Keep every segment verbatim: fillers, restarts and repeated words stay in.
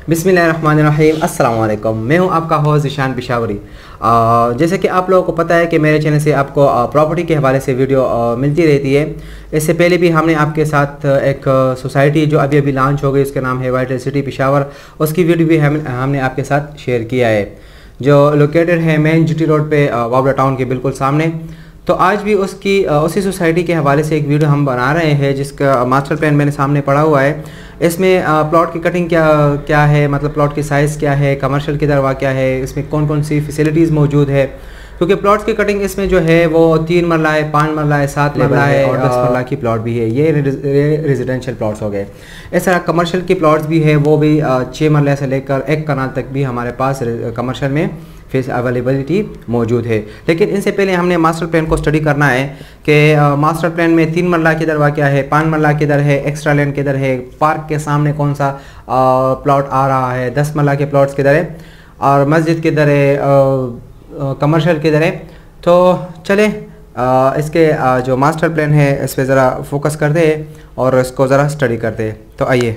बिस्मिल्लाहिर्रहमानिर्रहीम, अस्सलाम वालेकुम। मैं हूं आपका होस्ट ईशान पिशावरी। अ, जैसे कि आप लोगों को पता है कि मेरे चैनल से आपको प्रॉपर्टी के हवाले से वीडियो अ, मिलती रहती है। इससे पहले भी हमने आपके साथ एक सोसाइटी जो अभी अभी लॉन्च हो गई, उसका नाम है वाइट सिटी पिशावर, उसकी वीडियो भी हम हमने आपके साथ शेयर किया है, जो लोकेटेड है मेन जीटी रोड पे वावड़ा टाउन के बिल्कुल सामने। तो आज भी उसकी उसी सोसाइटी के हवाले से एक वीडियो हम बना रहे हैं, जिसका मास्टर प्लान मैंने सामने पड़ा हुआ है। इसमें प्लॉट की कटिंग क्या क्या है, मतलब प्लॉट की साइज़ क्या है, कमर्शियल की दरवा क्या है, इसमें कौन कौन सी फैसिलिटीज़ मौजूद है। क्योंकि प्लॉट्स की कटिंग इसमें जो है वो तीन मरला है, पाँच मरला है, सात मरला है और दस मरला की प्लॉट भी है। ये रेजिडेंशियल प्लॉट्स हो गए। इस तरह कमर्शियल की प्लॉट्स भी है, वो भी छः मरले से लेकर एक कनाल तक भी हमारे पास कमर्शियल में फेस अवेलेबिलिटी मौजूद है। लेकिन इनसे पहले हमने मास्टर प्लान को स्टडी करना है कि मास्टर प्लान में तीन मरला किधर वा क्या है, पाँच मरला किधर है, एक्स्ट्रा लैंड किधर है, पार्क के सामने कौन सा प्लॉट आ रहा है, दस मरला के प्लॉट्स किधर है और मस्जिद किधर है, कमर्शियल किधर है। तो चले आ, इसके आ, जो मास्टर प्लान है इस पर ज़रा फोकस करते हैं और इसको ज़रा स्टडी करते हैं। तो आइए,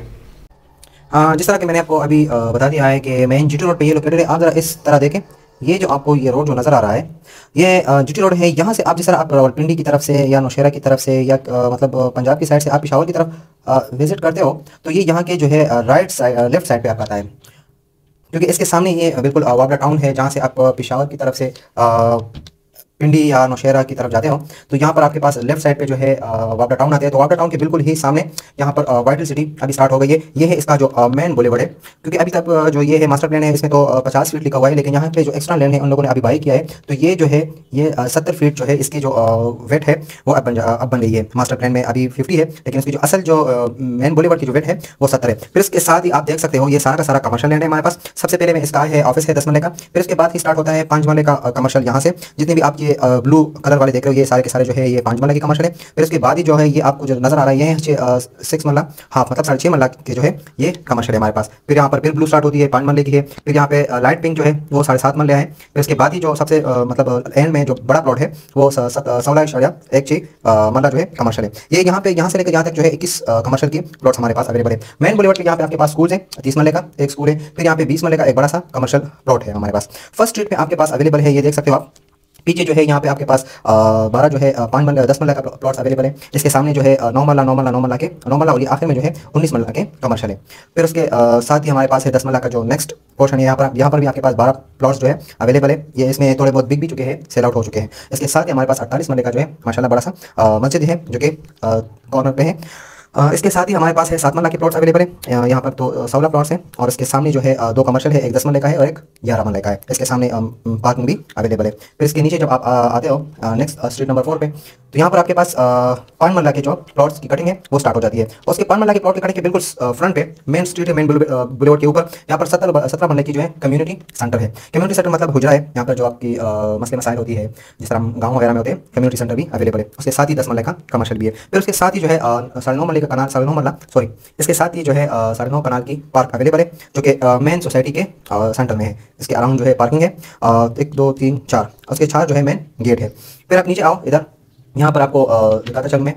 जिस तरह कि मैंने आपको अभी बता दिया है कि मेन जीटी रोड पे ये लोकेटेड है। आप ज़रा इस तरह देखें, ये जो आपको ये रोड जो नज़र आ रहा है, ये जीटी रोड है। यहाँ से आप जिस तरह आप रावलपिंडी की तरफ से या नौशेरा की तरफ से या आ, मतलब पंजाब की साइड से आप पेशावर की तरफ विजिट करते हो, तो ये यहाँ के जो है राइट साइड लेफ्ट साइड पे आप आता है, क्योंकि इसके सामने ये बिल्कुल वावड़ा टाउन है। जहाँ से आप पेशावर की तरफ से आ, पिंडी या नौशेरा की तरफ जाते हो, तो यहाँ पर आपके पास लेफ्ट साइड पे जो है वावड़ा टाउन आते हैं। तो वावड़ा टाउन के बिल्कुल ही सामने यहाँ पर वाइट सिटी अभी स्टार्ट हो गई है। ये है इसका जो मेन बुलेवर्ड है, क्योंकि अभी तक जो ये है मास्टर प्लान है, इसमें तो पचास फीट लिखा हुआ है, लेकिन यहाँ पे जो एक्स्ट्रा लैंड है उन लोगों ने अभी बाई किया है। तो ये जो है ये सत्तर फीट जो है इसकी जो वेट है वो अब बन अब बन गई है। मास्टर प्लान में अभी फिफ्टी है, लेकिन इसकी जो असल जो मेन बुलेवर्ड की जो वेट है वो सत्तर है। फिर इसके साथ ही आप देख सकते हो ये सारा का सारा कमर्शियल लैंड है हमारे पास। सबसे पहले में इसका है ऑफिस है दस मरले का, फिर उसके बाद ही स्टार्ट होता है पाँच मरले का कमर्शियल। यहाँ से जितने भी आप ये ब्लू कलर वाले देख रहे हो, ये सारे के सारे जो है ये पाँच मरला की कमर्शियल है। फिर उसके बाद ही जो है ये आपको जो नजर आ रहा है ये है सिक्स मरला हाफ, मतलब साढ़े छः मरला के जो है ये कमर्शियल है हमारे पास। फिर यहाँ पर फिर ब्लू स्टार्ट होती है, पाँच मरले की है। फिर यहाँ पे लाइट पिंक जो है वो साढ़े सात मरले है। फिर उसके बाद ही जो सबसे मतलब एंड में जो बड़ा प्लॉट है वो सोलह इशारिया एक छः मरला जो है कमर्शियल है। ये यहाँ पे यहाँ से लेकर यहाँ तक जो है इक्कीस कमर्शियल की प्लॉट्स हमारे पास अवेलेबल है। मेन बुलेवर्ड पे यहाँ पे आपके पास स्कूल है, तीस मरले का एक स्कूल है। फिर यहाँ पे बीस मरले का एक बड़ा सा कमर्शियल प्लॉट है हमारे पास। फर्स्ट स्ट्रीट पे आपके पास अवेलेबल है, ये देख सकते हो आप। पीछे जो है यहाँ पे आपके पास बारह जो है पाँच मरला दस मरला का प्लॉट्स अवेलेबल है। इसके सामने जो है नौ मरला नौ मरला नौ मरला के नौ मरला और ये आखिर में जो है उन्नीस मरला के कमर्शियल है। फिर उसके आ, साथ ही हमारे पास है दस मरला का जो नेक्स्ट पोर्शन है। यहाँ पर यहाँ पर भी आपके पास बारह प्लॉट्स जो है अवेलेबल है। ये इसमें थोड़े बहुत बिक भी चुके हैं, सेल आउट हो चुके हैं। इसके साथ ही हमारे पास अड़तालीस मरले का जो है माशाल्लाह बड़ा सा मस्जिद है, जो कि कॉर्नर पे है। इसके साथ ही हमारे पास है सात मरला के प्लॉट्स अवेलेबल है। यहाँ पर तो सोलह प्लॉट्स हैं और इसके सामने जो है दो कमर्शियल है, एक दस मरले का है और एक ग्यारह मरले का है। इसके सामने पार्किंग भी अवेलेबल है। फिर इसके नीचे जब आप आते हो नेक्स्ट स्ट्रीट नंबर फोर पे, तो यहाँ पर आपके पास पाँच मरला के जो प्लॉट्स की कटिंग है वो स्टार्ट हो जाती है। उसके पाँच मरला के प्लॉट की कटिंग के बिल्कुल फ्रंट पे मेन स्ट्रीट है, मेन बुलेवर्ड के ऊपर यहाँ पर सत्तर सत्रह मरले की जो है कम्युनिटी सेंटर है। कम्युनिटी सेंटर मतलब हुजरा है, यहाँ पर जो आपकी मसले मसाइल होती है जिस तरह गाँव वगैरह में होते हैं, कम्युनिटी सेंटर भी अवेलेबल है। उसके साथ ही दस मरले का कमर्शियल भी है। फिर उसके साथ ही जो है साढ़े नौ मरले का कनाल साढ़े नौ मरला सॉरी इसके साथ ही जो है साढ़े नौ कनाल की पार्क अवेलेबल है, जो कि मेन सोसाइटी के सेंटर में है। इसके अराउंड जो है पार्किंग है एक दो तीन चार, उसके चार जो है मेन गेट है। फिर आप नीचे आओ इधर, यहाँ पर आपको दिखाता चलूँ मैं,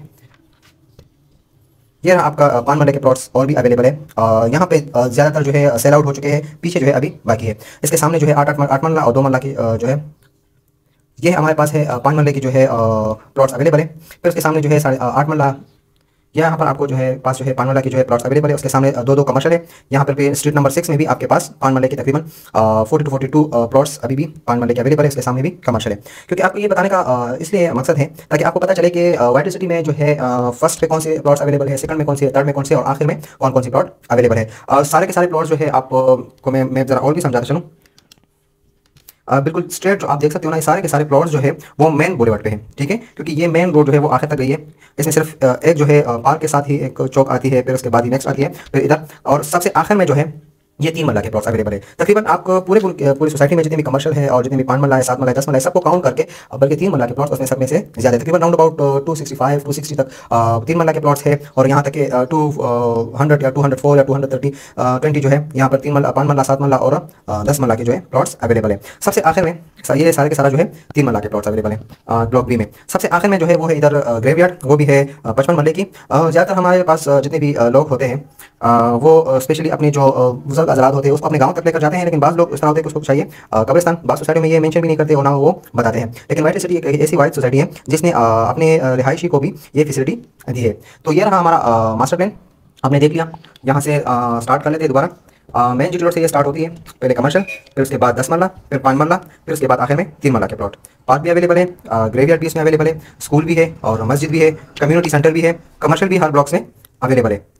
ये आपका पाँच मरले के प्लॉट्स और भी अवेलेबल है। यहाँ पे ज़्यादातर जो है सेल आउट हो चुके हैं, पीछे जो है अभी बाकी है। इसके सामने जो है आठ आठ मरला और दो मरला की जो है ये हमारे पास है पाँच मरले की जो है प्लॉट्स अवेलेबल है। फिर उसके सामने जो है साढ़े आठ मरला, यहाँ पर आपको जो है पास जो है पाँच मरला की जो है प्लॉट्स अवेलेबल है। उसके सामने दो दो कमर्शियल है। यहाँ पर भी स्ट्रीट नंबर सिक्स में भी आपके पास पाँच मरले की तकरीबन forty two forty two plots अभी भी पाँच मरले के अवेलेबल है। उसके सामने भी कमर्शियल है। क्योंकि आपको ये बताने का इसलिए मकसद है ताकि आपको पता चले कि वाइट सिटी में जो है फर्स्ट पे कौन से प्लॉट्स अवेलेबल है, सेकंड में कौन से, थर्ड में कौन से और आखिर में कौन कौन सी प्लॉट अवेलेबल है। सारे के सारे प्लॉट्स जो है आपको मैं मैं जरा और भी समझाता चलूँ। Uh, बिल्कुल स्ट्रेट जो आप देख सकते हो ना, ये सारे के सारे प्लॉट्स जो है वो मेन बुलेवर्ड पे है, ठीक है, क्योंकि ये मेन रोड जो है वो आखिर तक गई है। इसमें सिर्फ एक जो है पार्क के साथ ही एक चौक आती है, फिर उसके बाद ही नेक्स्ट आती है, फिर इधर और सबसे आखिर में जो है ये तीन मरला के प्लॉट्स अवेलेबल है। तकरीबन आपको पूरे पूरी सोसाइटी में जितने भी कमर्शियल है और जितने भी पाँच मरला है, सात मरला है, दस मरला है, सबको काउंट करके बल्कि तीन मरला के प्लॉट्स उसमें सब में से ज्यादा तकरीबन round about two sixty five two sixty तक तीन मरला के प्लॉट्स है। और यहाँ तक के टू हंड्रेड या टू हंड्रेड फोर या टू हंड्रेड थर्टी ट्वेंटी जो है यहाँ पर तीन मरला, पाँच मरला, सात मरला और दस मरला के जो है प्लॉट्स अवेलेबल है। सबसे आखिर में ये सारे के सारा जो है तीन मरला के प्लॉट्स अवेलेबल है ब्लॉक बी में। सबसे आखिर में जो है वो है इधर ग्रेवयार्ड, वो भी है पचपन मरले की। ज़्यादातर हमारे पास जितने भी लोग होते हैं वो स्पेशली अपनी जो बुजुर्ग हज़रात होते हैं उसको अपने गांव तक लेकर जाते हैं, लेकिन बाज़ लोग इस तरह होते हैं कि उसको चाहिए कब्रिस्तान। बाज़ सोसाइटी में ये मेंशन भी नहीं करते और ना वो बताते हैं, लेकिन वाइट सिटी एक ऐसी वाइट सोसाइटी है जिसने अपने रिहायशी को भी ये फैसिलिटी दी है। तो ये रहा हमारा मास्टर प्लान, आपने देख लिया। यहाँ से स्टार्ट कर लेते हैं दोबारा। मेन जीटी रोड से ये स्टार्ट होती है, पहले कमर्शियल, फिर उसके बाद दस मरला, फिर पाँच मरला, फिर उसके बाद आखिर में तीन मरला के प्लॉट। पार्क भी अवेलेबल है, ग्रेवयार्ड भी इसमें अवेलेबल है, स्कूल भी है और मस्जिद भी है, कम्युनिटी सेंटर भी है, कमर्शियल भी हर ब्लॉक्स में अवेलेबल है।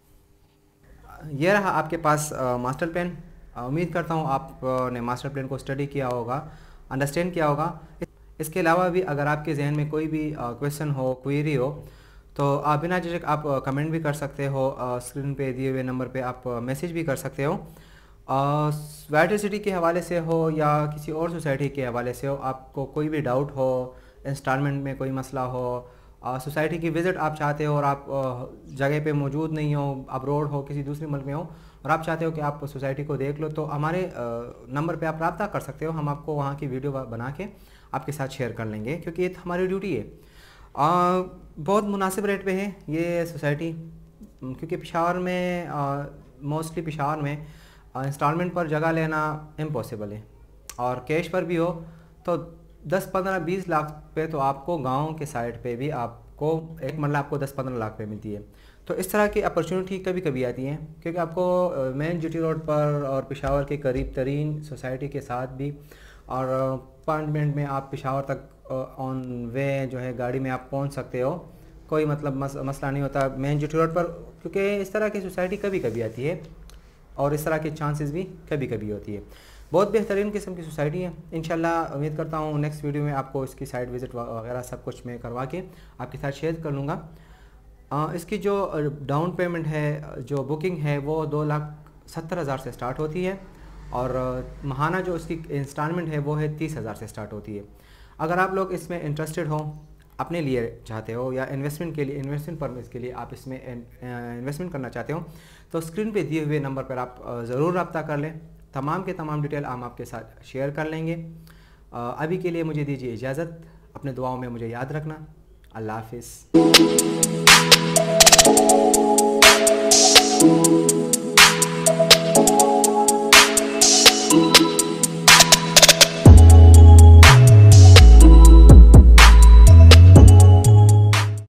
ये रहा आपके पास मास्टर प्लान। उम्मीद करता हूँ आपने मास्टर प्लान को स्टडी किया होगा, अंडरस्टैंड किया होगा। इसके अलावा भी अगर आपके जहन में कोई भी क्वेश्चन हो, क्वेरी हो, तो आप बिना झिझक आप कमेंट भी कर सकते हो, स्क्रीन पे दिए हुए नंबर पे आप मैसेज भी कर सकते हो। वाइट सिटी के हवाले से हो या किसी और सोसाइटी के हवाले से हो, आपको कोई भी डाउट हो, इंस्टॉलमेंट में कोई मसला हो, सोसाइटी की विज़िट आप चाहते हो और आप जगह पे मौजूद नहीं हो, अब्रोड हो, किसी दूसरे मुल्क में हो और आप चाहते हो कि आप सोसाइटी को देख लो, तो हमारे नंबर पे आप रब्ता कर सकते हो। हम आपको वहाँ की वीडियो बना के आपके साथ शेयर कर लेंगे, क्योंकि ये हमारी ड्यूटी है। आ, बहुत मुनासिब रेट पे है ये सोसाइटी, क्योंकि पेशावर में मोस्टली पेशावर में इंस्टॉलमेंट पर जगह लेना इम्पॉसिबल है, और कैश पर भी हो तो दस पंद्रह बीस लाख पे तो आपको गांव के साइड पे भी आपको एक मरला आपको दस पंद्रह लाख पे मिलती है। तो इस तरह की अपॉर्चुनिटी कभी कभी आती हैं, क्योंकि आपको मेन जीटी रोड पर और पेशावर के करीब तरीन सोसाइटी के साथ भी और पाँच मिनट में आप पेशावर तक ऑन वे जो है गाड़ी में आप पहुंच सकते हो, कोई मतलब मस, मसला नहीं होता मेन जीटी रोड पर, क्योंकि इस तरह की सोसाइटी कभी कभी आती है और इस तरह के चांसेस भी कभी कभी होती है। बहुत बेहतरीन किस्म की सोसाइटी है। इंशाल्लाह उम्मीद करता हूँ नेक्स्ट वीडियो में आपको इसकी साइट विज़िट वगैरह सब कुछ मैं करवा के आपके साथ शेयर कर लूँगा। इसकी जो डाउन पेमेंट है, जो बुकिंग है, वो दो लाख सत्तर हज़ार से स्टार्ट होती है और महाना जो उसकी इंस्टॉलमेंट है वो है तीस हज़ार से स्टार्ट होती है। अगर आप लोग इसमें इंटरेस्टेड हो, अपने लिए चाहते हो या इन्वेस्टमेंट के लिए, इन्वेस्टमेंट पर्पज़ के लिए आप इसमें इन्वेस्टमेंट करना चाहते हो, तो स्क्रीन पे दिए हुए नंबर पर आप ज़रूर रब्ता कर लें। तमाम के तमाम डिटेल हम आपके साथ शेयर कर लेंगे। अभी के लिए मुझे दीजिए इजाज़त, अपने दुआओं में मुझे याद रखना। अल्लाह हाफिज़।